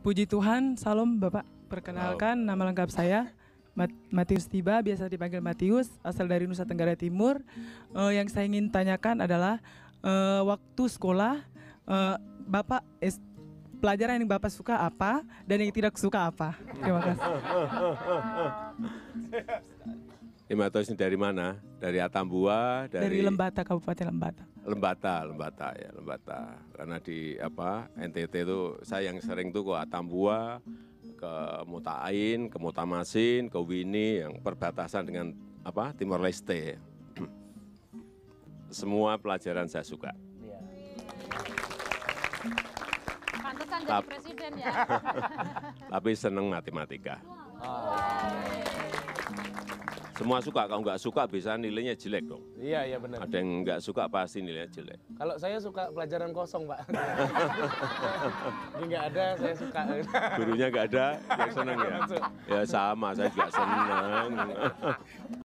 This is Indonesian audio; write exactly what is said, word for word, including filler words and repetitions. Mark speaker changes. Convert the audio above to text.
Speaker 1: Puji Tuhan, salam Bapak. Perkenalkan, nama lengkap saya Mat Matius Tiba, biasa dipanggil Matius, asal dari Nusa Tenggara Timur. Uh, yang saya ingin tanyakan adalah uh, waktu sekolah, uh, Bapak es pelajaran yang Bapak suka apa dan yang tidak suka apa? Terima kasih.
Speaker 2: Ini Matius ini dari mana? Dari Atambua, dari,
Speaker 1: Dari Lembata, Kabupaten Lembata.
Speaker 2: Lembata, Lembata ya, Lembata. Karena di apa N T T itu saya yang sering tuh ke Atambua, ke Mutahin, ke Mutamasin, ke Wini yang perbatasan dengan apa Timor Leste. Semua pelajaran saya suka.
Speaker 3: Iya.
Speaker 4: Pantesan jadi
Speaker 2: Tap-
Speaker 4: presiden ya.
Speaker 2: Tapi seneng matematika.
Speaker 3: Oh.
Speaker 2: Semua suka, kalau nggak suka bisa nilainya jelek dong.
Speaker 3: Iya, iya benar.
Speaker 2: Ada yang nggak suka pasti nilainya jelek.
Speaker 3: Kalau saya suka pelajaran kosong, Pak. Ini nggak ada, saya suka.
Speaker 2: Gurunya nggak ada, ya seneng ya. Ya sama, saya juga seneng.